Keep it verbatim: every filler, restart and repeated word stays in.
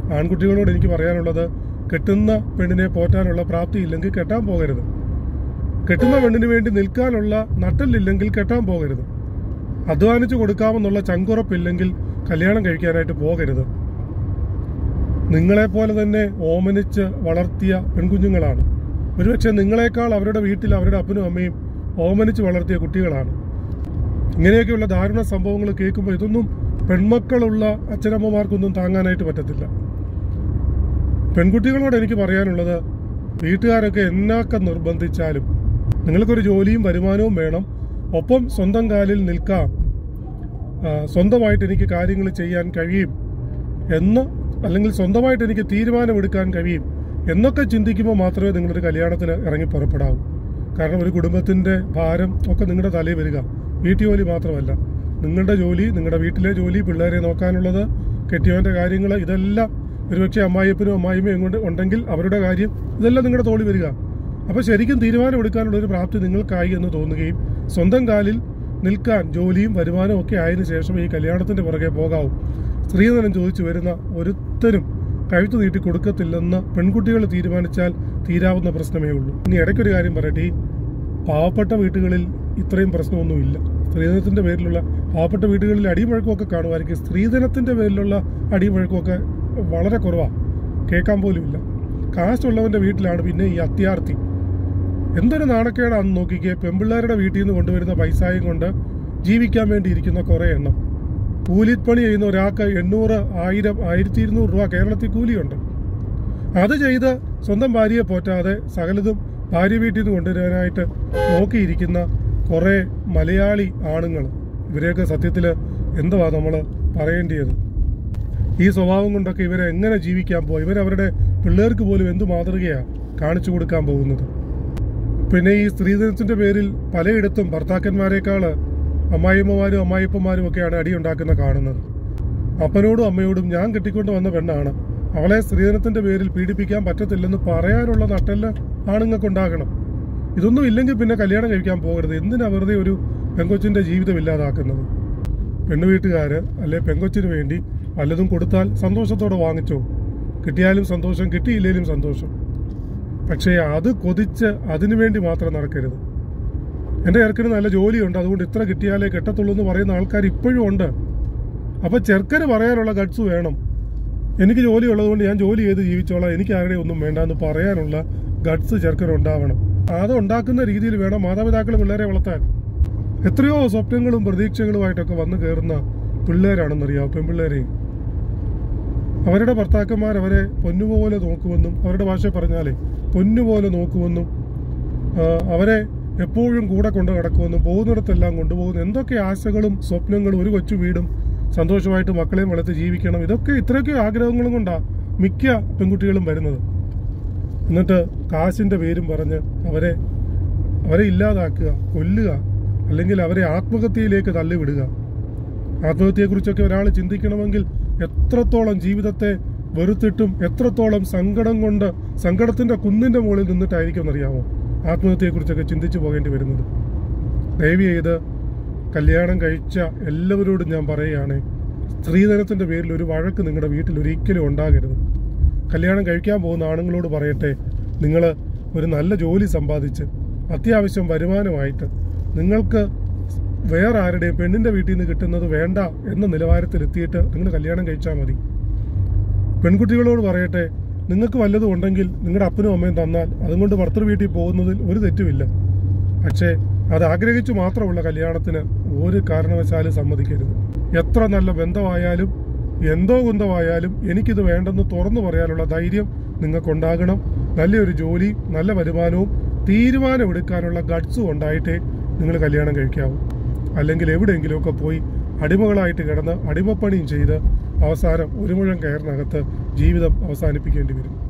ആൺകുട്ടികളോട് എനിക്ക് പറയാനുള്ളത്, കെട്ടുന്ന പെണ്ണിനെ പോറ്റാനുള്ള പ്രാപ്തി ഇല്ലെങ്കിൽ കെട്ടാൻ പോകരുത്. കെട്ടുന്ന പെണ്ണിന് വേണ്ടി നിൽക്കാനുള്ള നട്ടലില്ലെങ്കിൽ കെട്ടാൻ പോകരുത്. അധ്വാനിച്ചു കൊടുക്കാമെന്നുള്ള ചങ്കുറപ്പില്ലെങ്കിൽ കല്യാണം കഴിക്കാനായിട്ട് പോകരുത്. നിങ്ങളെപ്പോലെ തന്നെ ഓമനിച്ച് വളർത്തിയ പെൺകുഞ്ഞുങ്ങളാണ്. ഒരുപക്ഷെ നിങ്ങളെക്കാൾ അവരുടെ വീട്ടിൽ അവരുടെ അപ്പനും അമ്മയും ഓമനിച്ച് വളർത്തിയ കുട്ടികളാണ്. ഇങ്ങനെയൊക്കെയുള്ള ദാരുണ സംഭവങ്ങൾ കേൾക്കുമ്പോൾ ഇതൊന്നും പെൺമക്കളുള്ള അച്ഛനമ്മമാർക്കൊന്നും താങ്ങാനായിട്ട് പറ്റത്തില്ല. പെൺകുട്ടികളോട് എനിക്ക് പറയാനുള്ളത്, വീട്ടുകാരൊക്കെ എന്നൊക്കെ നിർബന്ധിച്ചാലും നിങ്ങൾക്കൊരു ജോലിയും വരുമാനവും വേണം, ഒപ്പം സ്വന്തം കാലിൽ നിൽക്കാം, സ്വന്തമായിട്ട് എനിക്ക് കാര്യങ്ങൾ ചെയ്യാൻ കഴിയും എന്ന്, അല്ലെങ്കിൽ സ്വന്തമായിട്ട് എനിക്ക് തീരുമാനമെടുക്കാൻ കഴിയും എന്നൊക്കെ ചിന്തിക്കുമ്പോൾ മാത്രമേ നിങ്ങളൊരു കല്യാണത്തിന് ഇറങ്ങി പുറപ്പെടാവൂ. കാരണം ഒരു കുടുംബത്തിൻ്റെ ഭാരം ഒക്കെ നിങ്ങളുടെ തലയിൽ വരിക. വീട്ടുജോലി മാത്രമല്ല, നിങ്ങളുടെ ജോലി, നിങ്ങളുടെ വീട്ടിലെ ജോലി, പിള്ളേരെ നോക്കാനുള്ളത്, കെട്ടിയവൻ്റെ കാര്യങ്ങൾ, ഇതെല്ലാം ഒരുപക്ഷെ അമ്മായിയപ്പനും അമ്മായിമ്മയും കൊണ്ട് ഉണ്ടെങ്കിൽ അവരുടെ കാര്യം, ഇതെല്ലാം നിങ്ങളുടെ തോളി വരിക. അപ്പോൾ ശരിക്കും തീരുമാനമെടുക്കാനുള്ള ഒരു പ്രാപ്തി നിങ്ങൾക്കായി എന്ന് തോന്നുകയും സ്വന്തം കാലിൽ നിൽക്കാൻ ജോലിയും വരുമാനവും ഒക്കെ ആയതിനു ശേഷം ഈ കല്യാണത്തിൻ്റെ പുറകെ പോകാവൂ. സ്ത്രീധനം ചോദിച്ചു വരുന്ന ഒരുത്തരും കഴുത്തു നീട്ടി കൊടുക്കത്തില്ലെന്ന് പെൺകുട്ടികൾ തീരുമാനിച്ചാൽ തീരാവുന്ന പ്രശ്നമേ ഉള്ളൂ. ഇനി ഇടയ്ക്കൊരു കാര്യം പറയട്ടെ, ഈ പാവപ്പെട്ട വീട്ടുകളിൽ ഇത്രയും പ്രശ്നമൊന്നുമില്ല. സ്ത്രീധനത്തിൻ്റെ പേരിലുള്ള പാവപ്പെട്ട വീടുകളിൽ അടിമഴക്കമൊക്കെ കാണുമായിരിക്കും. സ്ത്രീധനത്തിൻ്റെ പേരിലുള്ള അടിമഴക്കമൊക്കെ വളരെ കുറവാണ്, കേൾക്കാൻ പോലുമില്ല. കാശുള്ളവൻ്റെ വീട്ടിലാണ് പിന്നെ ഈ അത്യാർത്ഥി. എന്തൊരു നാണക്കേടാണെന്ന് നോക്കിക്കേ. പെൺപിള്ളേരുടെ വീട്ടിൽ നിന്ന് കൊണ്ടുവരുന്ന പൈസയും കൊണ്ട് ജീവിക്കാൻ വേണ്ടി ഇരിക്കുന്ന കുറേ എണ്ണം. കൂലിപ്പണി ചെയ്യുന്ന ഒരാൾക്ക് എണ്ണൂറ്, ആയിരം, ആയിരത്തി ഇരുന്നൂറ് രൂപ കേരളത്തിൽ കൂലിയുണ്ട്. അത് ചെയ്ത് സ്വന്തം ഭാര്യയെ പോറ്റാതെ സകലതും ഭാര്യ വീട്ടിൽ നിന്ന് കൊണ്ടുവരാനായിട്ട് നോക്കിയിരിക്കുന്ന കുറേ മലയാളി ആണുങ്ങൾ. ഇവരെയൊക്കെ സത്യത്തിൽ എന്തുവാ നമ്മൾ പറയേണ്ടത്? ഈ സ്വഭാവം കൊണ്ടൊക്കെ ഇവരെ എങ്ങനെ ജീവിക്കാൻ പോകും? ഇവരവരുടെ പിള്ളേർക്ക് പോലും എന്ത് മാതൃകയാണ് കാണിച്ചു കൊടുക്കാൻ പോകുന്നത്? പിന്നെ ഈ സ്ത്രീധനത്തിൻ്റെ പേരിൽ പലയിടത്തും ഭർത്താക്കന്മാരെക്കാൾ അമ്മായിമ്മമാരും അമ്മായിപ്പന്മാരും ഒക്കെയാണ് അടിയുണ്ടാക്കുന്ന കാണുന്നത്. അപ്പനോടും അമ്മയോടും ഞാൻ കെട്ടിക്കൊണ്ട് വന്ന പെണ്ണാണ്, അവളെ സ്ത്രീധനത്തിൻ്റെ പേരിൽ പീഡിപ്പിക്കാൻ പറ്റത്തില്ലെന്ന് പറയാനുള്ള നട്ടെല്ലാം ആണുങ്ങൾക്കുണ്ടാകണം. ഇതൊന്നും ഇല്ലെങ്കിൽ പിന്നെ കല്യാണം കഴിക്കാൻ പോകരുത്. എന്തിനാ വെറുതെ ഒരു പെങ്കൊച്ചിൻ്റെ ജീവിതം ഇല്ലാതാക്കുന്നത്? പെണ്ണു വീട്ടുകാർ അല്ലെ പെങ്കൊച്ചിന് വേണ്ടി വല്ലതും കൊടുത്താൽ സന്തോഷത്തോടെ വാങ്ങിച്ചോ. കിട്ടിയാലും സന്തോഷം, കിട്ടിയില്ലേലും സന്തോഷം. പക്ഷേ അത് കൊതിച്ച് അതിനു വേണ്ടി മാത്രം നടക്കരുത്. എൻ്റെ ചെറുക്കന് നല്ല ജോലിയുണ്ട്, അതുകൊണ്ട് ഇത്ര കിട്ടിയാലേ കെട്ടത്തുള്ളൂ എന്ന് പറയുന്ന ആൾക്കാർ ഇപ്പോഴും ഉണ്ട്. അപ്പോൾ ചെറുക്കന് പറയാനുള്ള ഗട്സ് വേണം. എനിക്ക് ജോലി ഉള്ളതുകൊണ്ട് ഞാൻ ജോലി ചെയ്ത് ജീവിച്ചോളാം, എനിക്ക് ആരുടെ ഒന്നും വേണ്ട എന്ന് പറയാനുള്ള ഗട്സ് ചെറുക്കനുണ്ടാവണം. അത് ഉണ്ടാക്കുന്ന രീതിയിൽ വേണം മാതാപിതാക്കൾ പിള്ളേരെ വളർത്താൻ. എത്രയോ സ്വപ്നങ്ങളും പ്രതീക്ഷകളുമായിട്ടൊക്കെ വന്നു കയറുന്ന പിള്ളേരാണെന്നറിയാം പെൺപിള്ളേരെ. അവരുടെ ഭർത്താക്കന്മാർ അവരെ പൊന്നുപോലെ നോക്കുമെന്നും, അവരുടെ ഭാഷ പറഞ്ഞാലേ പൊന്നുപോലെ നോക്കുമെന്നും, അവരെ എപ്പോഴും കൂടെ കൊണ്ട് കിടക്കുമെന്നും, പോകുന്നിടത്തെല്ലാം കൊണ്ടുപോകുന്നു. എന്തൊക്കെ ആശകളും സ്വപ്നങ്ങളും, ഒരു കൊച്ചു വീടും സന്തോഷമായിട്ട് മക്കളെയും വളർത്തി ജീവിക്കണം, ഇതൊക്കെ ഇത്രയൊക്കെ ആഗ്രഹങ്ങളും കൊണ്ടാണ് മിക്ക പെൺകുട്ടികളും വരുന്നത്. എന്നിട്ട് കാശിൻ്റെ പേരും പറഞ്ഞ് അവരെ അവരെ ഇല്ലാതാക്കുക, കൊല്ലുക, അല്ലെങ്കിൽ അവരെ ആത്മഹത്യയിലേക്ക് തള്ളിവിടുക. ആത്മഹത്യയെക്കുറിച്ചൊക്കെ ഒരാൾ ചിന്തിക്കണമെങ്കിൽ എത്രത്തോളം ജീവിതത്തെ വെറുത്തിട്ടും എത്രത്തോളം സങ്കടം കൊണ്ട് സങ്കടത്തിൻ്റെ കുന്നിൻ്റെ മുകളിൽ നിന്നിട്ടായിരിക്കും എന്നറിയാമോ ആത്മഹത്യയെക്കുറിച്ചൊക്കെ ചിന്തിച്ചു പോകേണ്ടി വരുന്നത്. ദയവ് ചെയ്ത് കല്യാണം കഴിച്ച എല്ലാവരോടും ഞാൻ പറയുകയാണ്, സ്ത്രീധനത്തിൻ്റെ പേരിൽ ഒരു വഴക്ക് നിങ്ങളുടെ വീട്ടിൽ ഒരിക്കലും ഉണ്ടാകരുത്. കല്യാണം കഴിക്കാൻ പോകുന്ന ആണുങ്ങളോട് പറയട്ടെ, നിങ്ങൾ ഒരു നല്ല ജോലി സമ്പാദിച്ച് അത്യാവശ്യം വരുമാനമായിട്ട് നിങ്ങൾക്ക് വേറെ ആരുടെയും പെണ്ണിൻ്റെ വീട്ടിൽ നിന്ന് കിട്ടുന്നത് വേണ്ട എന്ന നിലവാരത്തിലെത്തിയിട്ട് നിങ്ങൾ കല്യാണം കഴിച്ചാൽ മതി. പെൺകുട്ടികളോട് പറയട്ടെ, നിങ്ങൾക്ക് വല്ലതും ഉണ്ടെങ്കിൽ നിങ്ങളുടെ അപ്പനും അമ്മയും തന്നാൽ അതുകൊണ്ട് ഭർത്തൃ വീട്ടിൽ പോകുന്നതിൽ ഒരു തെറ്റുമില്ല. പക്ഷേ അത് ആഗ്രഹിച്ചു മാത്രമുള്ള കല്യാണത്തിന് ഒരു കാരണവശാലും സമ്മതിക്കരുത്. എത്ര നല്ല ബന്ധമായാലും എന്തോ കുന്തമായാലും എനിക്കിത് വേണ്ടെന്ന് തുറന്നു പറയാനുള്ള ധൈര്യം നിങ്ങൾക്കുണ്ടാകണം. നല്ലൊരു ജോലി, നല്ല വരുമാനവും തീരുമാനമെടുക്കാനുള്ള ഗട്സും ഉണ്ടായിട്ടേ നിങ്ങൾ കല്യാണം കഴിക്കാവൂ. അല്ലെങ്കിൽ എവിടെയെങ്കിലുമൊക്കെ പോയി അടിമകളായിട്ട് കിടന്ന് അടിമപ്പണിയും ചെയ്ത് അവസാനം ഒരു മുഴം കയറിനകത്ത് ജീവിതം അവസാനിപ്പിക്കേണ്ടി വരും.